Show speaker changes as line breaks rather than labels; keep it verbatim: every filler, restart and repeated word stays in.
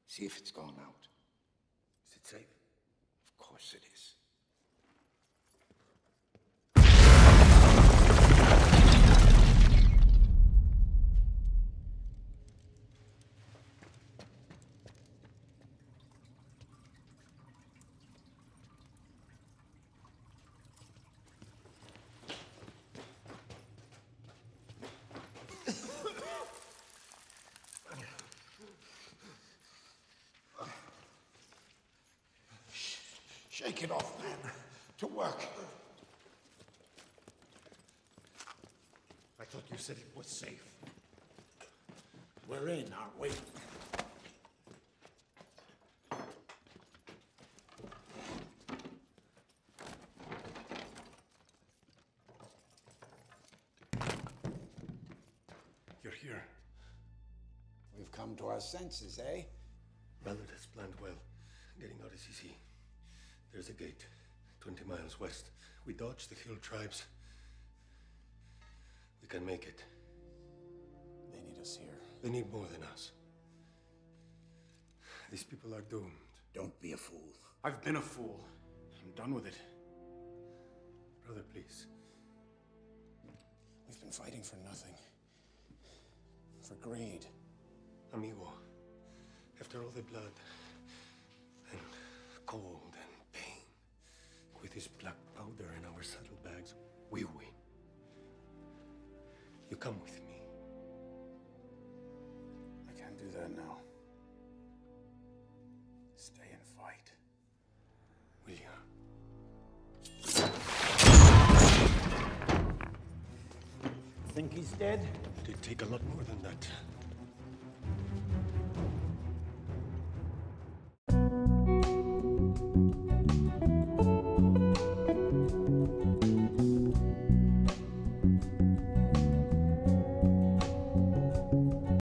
See if it's gone out.
Is it safe?
Of course it is. Shake it off, man. To work.
I thought you said it was safe.
We're in, aren't we?
You're here.
We've come to our senses, eh?
Ballard has planned well. Getting out is easy. There's a gate, twenty miles west. We dodge the hill tribes. We can make it.
They need us here.
They need more than us. These people are doomed.
Don't be a fool.
I've been a fool. I'm done with it.
Brother, please.
We've been fighting for nothing. For greed.
Amigo, after all the blood and cold and pain, with this black powder in our saddlebags, we win. You come with me.
I can't do that now. Stay and fight.
Will you?
Think he's dead?
It'd take a lot more than that.